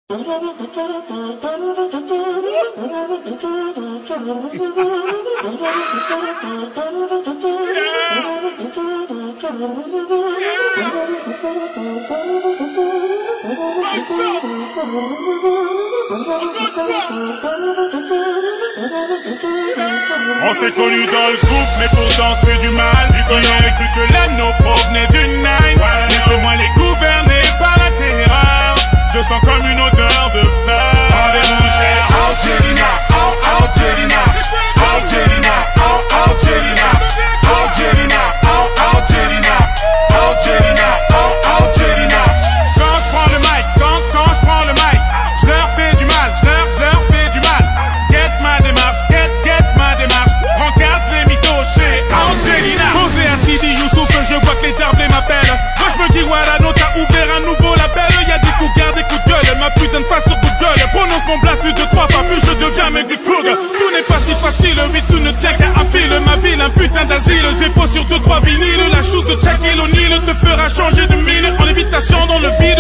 On s'est connus dans le groupe, mais pourtant on se fait du mal. On aurait cru que l'un de nos provenait d'une nine. Laissez-moi les gouverner par la terreur. Je sens comme une odeur de peur. Rendez-vous chez Algerina, Algerina, Algerina, Algerina, Algerina, Algerina, Algerina, Algerina. Quand je prends le mic, quand je prends le mic, je leur fais du mal, je leur fais du mal. Get ma démarche, get ma démarche. Regarde les mythos chez Algerina. Posé à Sidi Youssouf, je vois que les darblés m'appellent. Moi je me dis Warano, t'as ouvert un nouveau label. Y'a des coups de des coups de gueule, ma putain de face sur Google. Prononce mon blast plus de 3 fois, plus je deviens mec des Krug. Tout n'est pas si facile, mais tout ne tient qu'à un fil. Ma ville, un putain d'asile, j'ai posé sur 2-3 vinyles. La chose de Shaquille O'Neal te fera changer de mine. En lévitation dans le vide.